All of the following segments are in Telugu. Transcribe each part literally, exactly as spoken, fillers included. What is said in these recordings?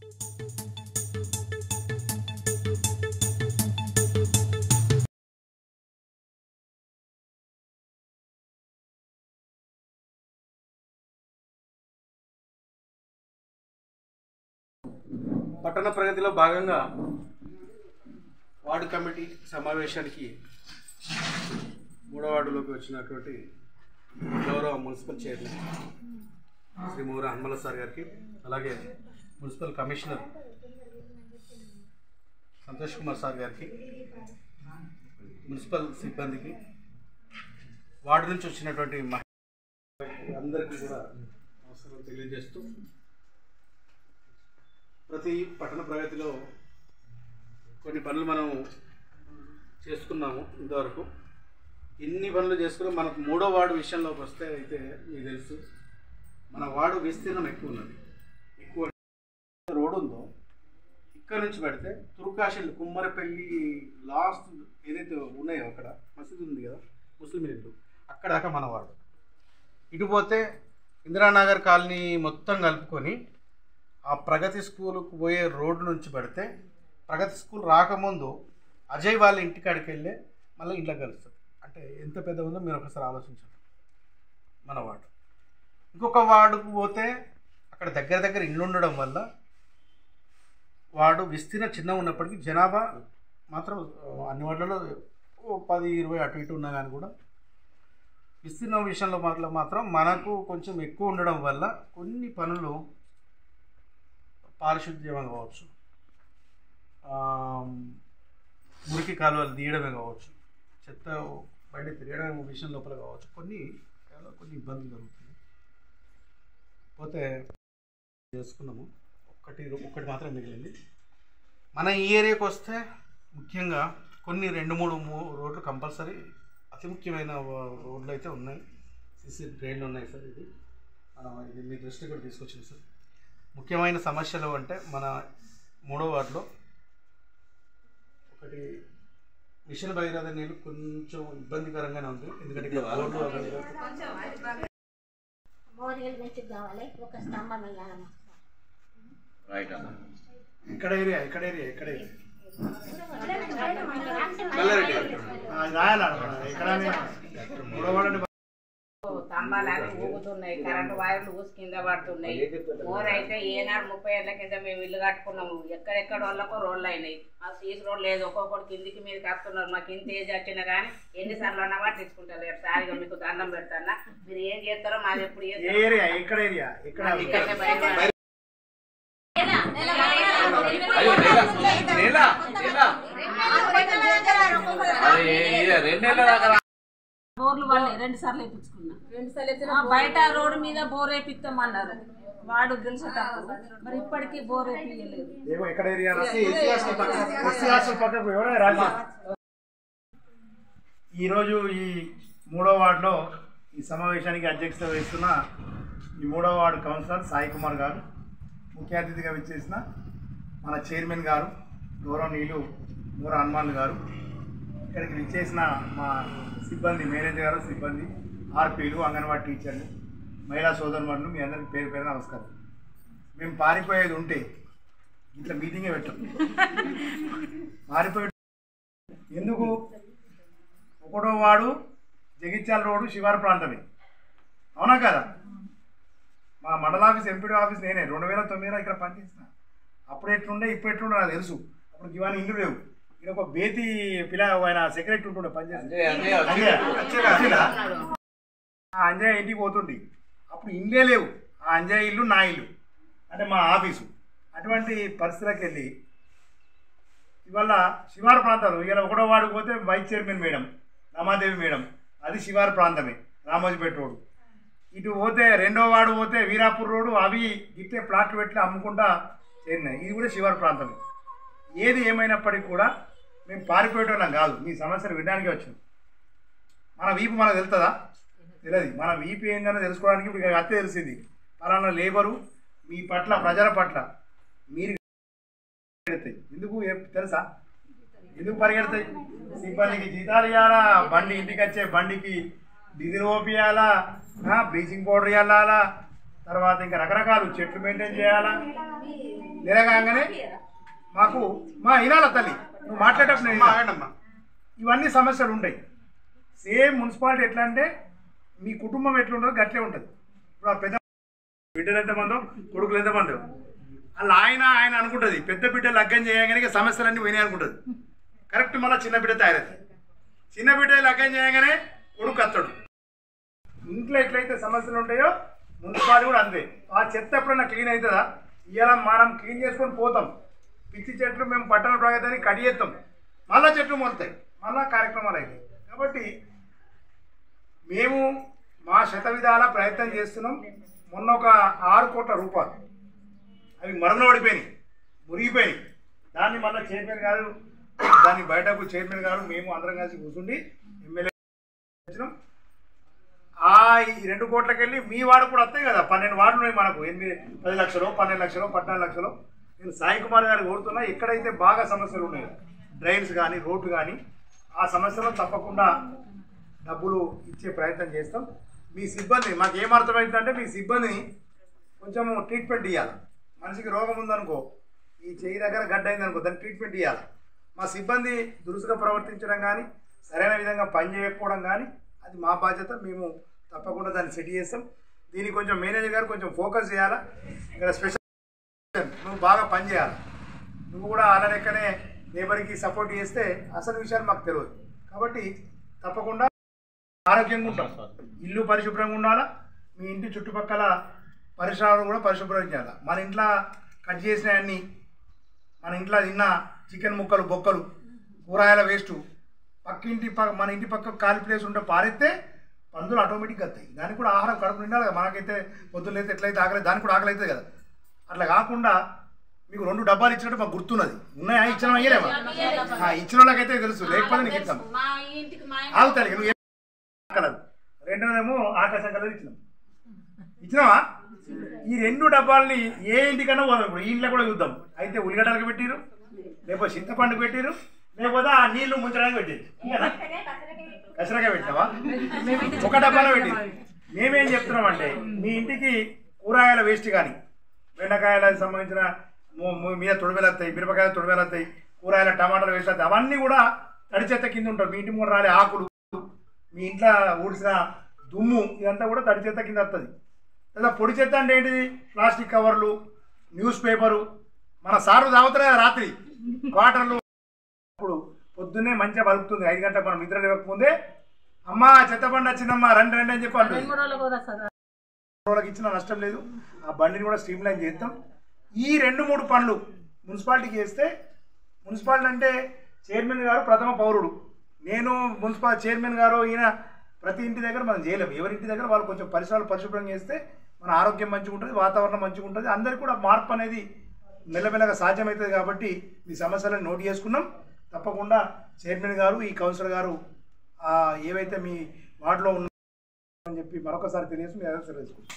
పట్టణ ప్రగతిలో భాగంగా వార్డు కమిటీ సమావేశానికి మూడో వార్డులోకి వచ్చినటువంటి గౌరవ municipal chairman Shri Moora Hanumala sir గారికి, అలాగే municipal commissioner Santosh Kumar sir గారికి, మున్సిపల్ సిబ్బందికి, వార్డు నుంచి వచ్చినటువంటి అందరికీ కూడా నమస్కారం తెలియజేస్తూ, ప్రతి పట్టణ ప్రగతిలో కొన్ని పనులు మనం చేసుకున్నాము. ఇంతవరకు ఎన్ని పనులు చేసుకున్నా మనకు మూడో వార్డు విషయంలోకి వస్తే అయితే మీకు తెలుసు, మన వార్డు విస్తీర్ణం ఎక్కువ ఉన్నది. ఎక్కువ రోడ్డు ఉందో ఇక్కడ నుంచి పెడితే తురుకాశిల్లు కుమ్మరపల్లి లాస్ట్ ఏదైతే ఉన్నాయో అక్కడ మసీదు ఉంది కదా, ముస్లిం ఇల్లు, అక్కడ దాకా మన వార్డు. ఇటు పోతే ఇందిరానగర్ కాలనీ మొత్తం కలుపుకొని ఆ ప్రగతి స్కూల్కు పోయే రోడ్డు నుంచి పడితే ప్రగతి స్కూల్ రాకముందు అజయ్ వాళ్ళ ఇంటికాడికి వెళ్ళే మళ్ళీ ఇంట్లో కలుస్తుంది. అంటే ఎంత పెద్ద ఉందో మీరు ఒకసారి ఆలోచించండి మన వార్డు. ఇంకొక వార్డుకు పోతే అక్కడ దగ్గర దగ్గర ఇల్లు ఉండడం వల్ల వార్డు విస్తీర్ణ చిన్న ఉన్నప్పటికీ జనాభా మాత్రం అన్ని వార్డులలో పది ఇరవై అటు ఇటు ఉన్నా కానీ కూడా విస్తీర్ణం విషయంలో మాత్రం మాత్రం మనకు కొంచెం ఎక్కువ ఉండడం వల్ల కొన్ని పనులు పారిశుద్ధ్యం కావచ్చు, మురికి కాలువలు తీయడమే కావచ్చు, చెత్త బండి తిరగడం విషయం లోపల కావచ్చు, కొన్ని కొన్ని ఇబ్బందులు జరుగుతుంది. పోతే చేసుకున్నాము, ఒక్కటి ఒక్కటి మాత్రం మిగిలింది. మన ఈ ఏరియాకి వస్తే ముఖ్యంగా కొన్ని రెండు మూడు రోడ్లు కంపల్సరీ అతి ముఖ్యమైన రోడ్లు అయితే ఉన్నాయి. సిసి డ్రైన్లు ఉన్నాయి సార్. ఇది మనం ఇది మీ దృష్టి కూడా తీసుకొచ్చింది సార్. ముఖ్యమైన సమస్యలు అంటే మన మూడో వార్డులో ఒకటి మిషన్ భగీరథ నీళ్ళు కొంచెం ఇబ్బందికరంగానే ఉంది. ఎందుకంటే ఇక్కడ ఏరియా ఇక్కడ ఏరియా ఇక్కడ ఏరియా మూడో వార్డు స్తంభాలు ఊగుతున్నాయి, కరెంటు వైర్లు ఊసి కింద పడుతున్నాయి. మోర్ అయితే ఏనాడు ముప్పై ఏళ్ళ కింద మేము ఇల్లు కట్టుకున్నాము. ఎక్కడెక్కడ వాళ్ళకో రోడ్లు అయినాయి. ఆ సీసీ రోడ్ లేదు, ఒక్కొక్కటి కిందికి మీద కట్టున్నారు. మాకు ఇంత ఏజ్ వచ్చినా కానీ ఎన్నిసార్లు అన్నా పట్టించుకుంటారు. సారిగా మీకు దండం పెడతానా, మీరు ఏం చేస్తారో మాది ఎప్పుడు బోర్లు వాళ్ళు రెండు సార్లు వేయించుకున్నా. రెండు సార్లు బయట రోడ్డు మీద బోర్ వేపిస్తామన్నారు. వాడు గెలిచేటప్పుడు మరి ఇప్పటికీ బోర్ వేపియలేదు. ఈరోజు ఈ మూడో వార్డులో ఈ సమావేశానికి అధ్యక్షత వహిస్తున్న ఈ మూడో వార్డు కౌన్సిలర్ సాయి కుమార్ గారు, ముఖ్య అతిథిగా విచ్చేసిన మన చైర్మన్ గారు గౌరవనీయులు మూర హనుమాన్ గారు, ఇక్కడికి విచ్చేసిన మా సిబ్బంది, మేనేజర్ గారు, సిబ్బంది, ఆర్పీలు, అంగన్వాడీ టీచర్లు, మహిళా సోదరులు, మీ అందరికీ పేరు పేరు నమస్కారం. మేము పారిపోయేది ఉంటే ఇట్లా మీటింగే పెట్టాం. పారిపోయే ఎందుకు? ఒకటో వాడు జగిత్యాల రోడ్డు శివారు ప్రాంతమే, అవునా కదా? మా మండల ఆఫీస్, ఎంపీడీ ఆఫీస్ నేనే రెండు వేల తొమ్మిదిలో ఇక్కడ పనిచేసిన. అప్పుడు ఎట్లుండే ఇప్పుడు ఎట్లుండే నాకు తెలుసు. అప్పుడు ఇవన్నీ ఇల్లు లేవు. ఇక్కడ ఒక బేతి పిల్ల ఆయన సెక్రటరీ ఉంటుండే పనిచేసి ఆ అంజయ్య ఇంటికి పోతుండే. అప్పుడు ఇల్లే లేవు. ఆ అంజయ్య ఇల్లు నా ఇల్లు అంటే మా ఆఫీసు. అటువంటి పరిస్థితులకు వెళ్ళి ఇవాళ శివారు ప్రాంతాలు, ఇలా ఒకటో వాడికి పోతే vice chairman madam Ramadevi madam, అది శివారు ప్రాంతమే, రామోజీపేట రోడ్డు. ఇటు పోతే రెండో వాడు పోతే వీరాపూర్ రోడ్డు, అవి ఇట్టే ప్లాట్లు పెట్టి అమ్ముకుంటా చేరినాయి. ఇది కూడా శివారు ప్రాంతమే. ఏది ఏమైనప్పటికీ కూడా మేము పారిపోయేటోళ్ళం కాదు, మీ సమస్యలు వినడానికి వచ్చాం. మన వీపు మనకు తెలుస్తుందా? తెలియదు. మన వీపు ఏందని తెలుసుకోవడానికి ఇప్పుడు అత్తే తెలిసింది. పలానా లేబరు మీ పట్ల, ప్రజల పట్ల మీరు ఎందుకు తెలుసా? ఎందుకు పరిగెడతాయి? సిబ్బందికి జీతాలు ఇవ్వాలా, బండి ఇంటికి వచ్చే బండికి డీజిల్ ఓపియాలా, బ్లీచింగ్ పౌడర్ ఇవ్వాలా, తర్వాత ఇంకా రకరకాలు చెట్లు మెయింటైన్ చేయాలా. నెల కాగానే మాకు మా ఇనాల తల్లి నువ్వు మాట్లాడేటప్పుడు నేను ఆగండమ్మా. ఇవన్నీ సమస్యలు ఉంటాయి. సేమ్ మున్సిపాలిటీ ఎట్లా అంటే మీ కుటుంబం ఎట్లుంటుందో గట్లే ఉంటుంది. ఇప్పుడు ఆ పెద్ద బిడ్డలు ఎంతమందో కొడుకులు ఎంతమందో అలా ఆయన ఆయన అనుకుంటుంది పెద్ద బిడ్డ లగ్గం చేయగానే సమస్యలన్నీ పోయినాయి అనుకుంటుంది. కరెక్ట్ మళ్ళీ చిన్న బిడ్డ తయారవుతుంది. చిన్న బిడ్డ లగ్గం చేయగానే కొడుకు అత్తడు. ఇంట్లో ఎట్లయితే సమస్యలు ఉంటాయో మున్సిపాలిటీ కూడా అంతే. ఆ చెత్త ఎప్పుడన్నా క్లీన్ అవుతుందా? ఇవాళ మనం క్లీన్ చేసుకొని పోతాం. పిచ్చి చెట్లు మేము పట్టణ ప్రగతిని కడి చేస్తాం, మళ్ళా చెట్లు మొలుతాయి, మళ్ళా కార్యక్రమాలు అవుతాయి. కాబట్టి మేము మా శత విధాల ప్రయత్నం చేస్తున్నాం. మొన్న ఒక ఆరు కోట్ల రూపాయలు అవి మరణ పడిపోయినాయి, మురిగిపోయినాయి. దాన్ని మళ్ళీ చైర్మన్ గారు దాన్ని బయటకు చైర్మన్ గారు మేము అందరం కలిసి కూర్చుండి ఎమ్మెల్యే వచ్చినాం. ఆ ఈ రెండు కోట్లకి వెళ్ళి మీ వాడు కూడా వస్తాయి కదా, పన్నెండు వార్డులు ఉన్నాయి మనకు, ఎనిమిది పది లక్షలు పన్నెండు లక్షలు పద్నాలుగు లక్షలు. నేను సాయి కుమార్ గారికి కోరుతున్నా, ఎక్కడైతే బాగా సమస్యలు ఉన్నాయో డ్రైన్స్ కానీ రోడ్డు కానీ ఆ సమస్యలో తప్పకుండా డబ్బులు ఇచ్చే ప్రయత్నం చేస్తాం. మీ సిబ్బంది మాకు ఏమర్థమవుతుందంటే మీ సిబ్బందిని కొంచెం ట్రీట్మెంట్ ఇవ్వాలి. మనిషికి రోగం ఉందనుకో, ఈ చెయ్యి దగ్గర గడ్డ అయిందనుకో, దాన్ని ట్రీట్మెంట్ ఇవ్వాలి. మా సిబ్బంది దురుసుగా ప్రవర్తించడం కానీ సరైన విధంగా పని చేయకపోవడం కానీ అది మా బాధ్యత. మేము తప్పకుండా దాన్ని సెట్ చేస్తాం. దీనికి కొంచెం మేనేజర్ గారు కొంచెం ఫోకస్ చేయాలా. ఇక్కడ స్పెషల్ నువ్వు బాగా పని చేయాలి. నువ్వు కూడా అలా లెక్కనే లేబర్కి సపోర్ట్ చేస్తే అసలు విషయాలు మాకు తెలియదు. కాబట్టి తప్పకుండా ఆరోగ్యంగా ఉంటాం. ఇల్లు పరిశుభ్రంగా ఉండాలా. మీ ఇంటి చుట్టుపక్కల పరిసరాలు కూడా పరిశుభ్రం చేయాలి. మన ఇంట్లో కట్ చేసినవన్నీ, మన ఇంట్లో తిన్న చికెన్ ముక్కలు బొక్కలు కూరగాయల వేస్టు పక్కింటి పక్క మన ఇంటి పక్క ఖాళీ ప్లేస్ ఉంటే పారేస్తే పందులు ఆటోమేటిక్గా వస్తాయి. దానికి కూడా ఆహారం కడుపు నిండాలి కదా. మనకైతే పొద్దున్న అయితే ఎట్లయితే ఆకలి దానికి కూడా ఆకలి అవుతుంది కదా. అట్లా కాకుండా మీకు రెండు డబ్బాలు ఇచ్చినట్టు మాకు గుర్తున్నది. ఉన్నాయా? ఇచ్చిన అయ్యలేమా? ఇచ్చిన వాళ్ళకైతే తెలుసు, లేకపోతే నీకు ఇస్తాం. ఆగుతాయి నువ్వు కలర్. రెండోదేమో ఆకాశం కలర్ ఇచ్చినాం. ఇచ్చినావా? ఈ రెండు డబ్బాలని ఏ ఇంటికన్నా పోదాం. ఇప్పుడు ఈ ఇంట్లో కూడా చూద్దాం. అయితే ఉల్లిగడ్డలకు పెట్టిరు, లేకపోతే చింతపండుకు పెట్టిరు, లేకపోతే ఆ నీళ్లు ముంచడానికి పెట్టిరు. కసరగా పెట్టినావా? ఒక డబ్బాలో పెట్టిరు. మేమేం చెప్తున్నామంటే మీ ఇంటికి కూరగాయల వేస్ట్ కానీ బెండకాయలకు సంబంధించిన మీద తొడిమేలు వస్తాయి, మిరపకాయలు తొడిమేలు వస్తాయి, కూరగాయల టమాటాలు వేస్ట్ వస్తాయి, అవన్నీ కూడా తడి చెత్త కింద ఉంటాయి. మీ ఇంటి మూడు రాలే ఆకులు, మీ ఇంట్లో ఊడిసిన దుమ్ము, ఇదంతా కూడా తడి చెత్త కింద వస్తుంది. లేదా పొడి చెత్త అంటే ఏంటిది? ప్లాస్టిక్ కవర్లు, న్యూస్ పేపరు. మన సార్లు తాగుతారు కదా రాత్రి వాటర్లు. ఇప్పుడు పొద్దున్నే మంచిగా బలుపుతుంది. ఐదు గంటలకు మనం నిద్ర లేవకముందే అమ్మ చెత్త బండి వచ్చిందమ్మా రండి రండి అని చెప్పి రోజులకు ఇచ్చిన నష్టం లేదు. ఆ బండిని కూడా స్ట్రీమ్ లైన్ చేస్తాం. ఈ రెండు మూడు పనులు మున్సిపాలిటీకి చేస్తే, మున్సిపాలిటీ అంటే చైర్మన్ గారు ప్రథమ పౌరుడు, నేను మున్సిపల్ చైర్మన్ గారు, ఈయన ప్రతి ఇంటి దగ్గర మనం చేయలేము. ఎవరింటి దగ్గర వాళ్ళు కొంచెం పరిసరాలు పరిశుభ్రంగా చేస్తే మన ఆరోగ్యం మంచిగా ఉంటుంది, వాతావరణం మంచిగా ఉంటుంది, అందరికీ కూడా మార్పు అనేది మెల్లమెల్లగా సాధ్యమవుతుంది. కాబట్టి ఈ సమస్యలను నోట్ చేసుకున్నాం. తప్పకుండా చైర్మన్ గారు, ఈ కౌన్సిలర్ గారు ఏవైతే మీ వార్డులో ఉన్నారని చెప్పి మరొకసారి తెలియజేసి మీ ఆలోచన తెలుసుకుంటాం.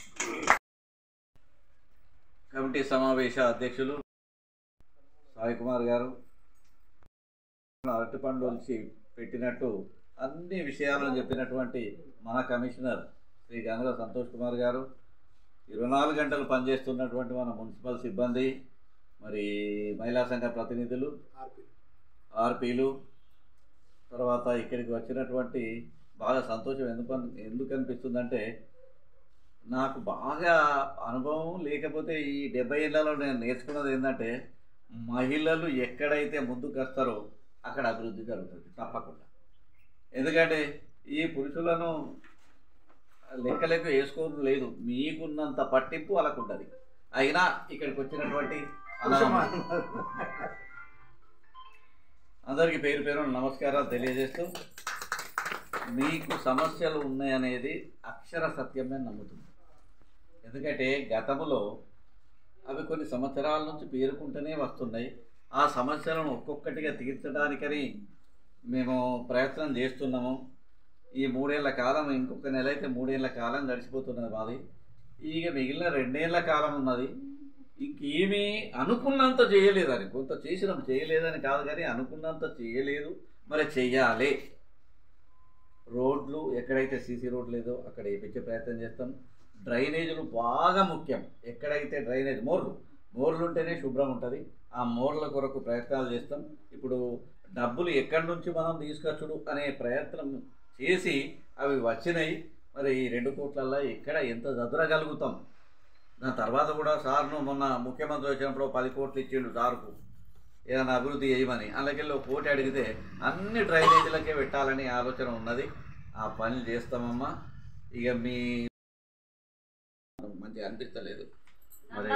కమిటీ సమావేశ అధ్యక్షులు సాయి కుమార్ గారు అరటిపండు వచ్చి పెట్టినట్టు అన్ని విషయాలను చెప్పినటువంటి మన కమిషనర్ శ్రీ గంగల సంతోష్ కుమార్ గారు, ఇరవై నాలుగు గంటలు పనిచేస్తున్నటువంటి మన మున్సిపల్ సిబ్బంది, మరి మహిళా సంఘ ప్రతినిధులు, ఆర్పీలు, తర్వాత ఇక్కడికి వచ్చినటువంటి బాగా సంతోషం ఎందుకు ఎందుకు అనిపిస్తుందంటే నాకు బాగా అనుభవం లేకపోతే ఈ డెబ్బై ఏళ్లలో నేను నేర్చుకున్నది ఏంటంటే మహిళలు ఎక్కడైతే ముందుకు వస్తారో అక్కడ అభివృద్ధి జరుగుతుంది తప్పకుండా. ఎందుకంటే ఈ పురుషులను లెక్క లెక్క వేసుకోవడం లేదు, మీకున్నంత పట్టింపు వాళ్ళకు ఉంటుంది. అయినా ఇక్కడికి వచ్చినటువంటి అందరికీ పేరు పేరు నమస్కారాలు తెలియజేస్తూ, మీకు సమస్యలు ఉన్నాయనేది అక్షర సత్యమే నమ్ముతుంది. ఎందుకంటే గతంలో అవి కొన్ని సంవత్సరాల నుంచి పేరుకుంటూనే వస్తున్నాయి. ఆ సమస్యలను ఒక్కొక్కటిగా తీర్చడానికని మేము ప్రయత్నం చేస్తున్నాము. ఈ మూడేళ్ల కాలం, ఇంకొక నెల అయితే మూడేళ్ల కాలం గడిచిపోతున్నది మాది. ఇక మిగిలిన రెండేళ్ల కాలం ఉన్నది. ఇంకేమీ అనుకున్నంత చేయలేదని, కొంత చేసినాం, చేయలేదని కాదు కానీ అనుకున్నంత చేయలేదు. మరి చెయ్యాలి. రోడ్లు ఎక్కడైతే సీసీ రోడ్ లేదో అక్కడ వేయించే ప్రయత్నం చేస్తాం. డ్రైనేజీలు బాగా ముఖ్యం. ఎక్కడైతే డ్రైనేజ్ మోర్లు మోర్లు ఉంటేనే శుభ్రం ఉంటుంది. ఆ మోర్ల కొరకు ప్రయత్నాలు చేస్తాం. ఇప్పుడు డబ్బులు ఎక్కడి నుంచి మనం తీసుకొచ్చుడు అనే ప్రయత్నం చేసి అవి వచ్చినాయి. మరి ఈ రెండు కోట్లల్లో ఎక్కడ ఎంత చదరగలుగుతాం? దాని తర్వాత కూడా సార్ను మొన్న ముఖ్యమంత్రి వచ్చినప్పుడు పది కోట్లు ఇచ్చిండు సార్కు ఏదైనా అభివృద్ధి చేయమని. అలాగే ఒక కోటి అడిగితే అన్ని డ్రైనేజీలకే పెట్టాలని ఆలోచన ఉన్నది. ఆ పని చేస్తామమ్మా. ఇక మీ మంచిగా అనిపిస్తలేదు. మరి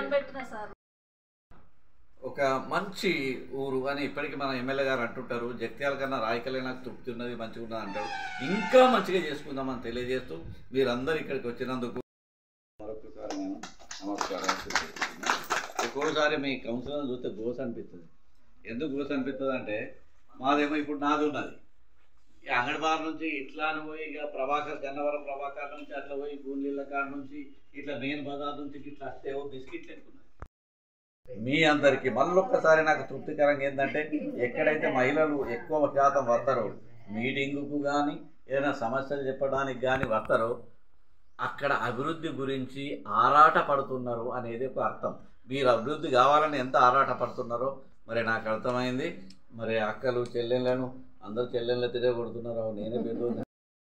ఒక మంచి ఊరు అని ఇప్పటికీ మన ఎమ్మెల్యే గారు అంటుంటారు. జగిత్యాల కన్నా రాయకలే నాకు తృప్తి ఉన్నది, మంచిగా ఉన్నది అంటారు. ఇంకా మంచిగా చేసుకుందామని తెలియజేస్తూ మీరందరూ ఇక్కడికి వచ్చినందుకు మరొకసారి నేను నమస్కారాలు. ఒక్కోసారి మీ కౌన్సిలర్ చూస్తే గోస అనిపిస్తుంది. ఎందుకు గోస అనిపిస్తుంది అంటే మాదేమో ఇప్పుడు నాది ఉన్నది. ఈ అంగడిబార్ నుంచి ఇట్లా పోయి ఇక ప్రభాకర్ గన్నవరం ప్రభాకర్ నుంచి అట్లా పోయి గూండ్లీళ్ళ కాడ నుంచి ఇట్లా మెయిన్ బజార్ నుంచి ఇట్లా వస్తే బిస్కెట్లు ఎక్కున్నాయి. మీ అందరికీ మళ్ళొక్కసారి నాకు తృప్తికరంగా ఏంటంటే ఎక్కడైతే మహిళలు ఎక్కువ శాతం వస్తారో మీటింగుకు కానీ ఏదైనా సమస్యలు చెప్పడానికి కానీ వస్తారో అక్కడ అభివృద్ధి గురించి ఆరాట పడుతున్నారు అనేది ఒక అర్థం. మీరు అభివృద్ధి కావాలని ఎంత ఆరాట పడుతున్నారో మరి నాకు అర్థమైంది. మరి అక్కలు చెల్లెళ్ళను అందరు చెల్లెళ్ళ తిరిగి కొడుతున్నారు. నేనే పెద్ద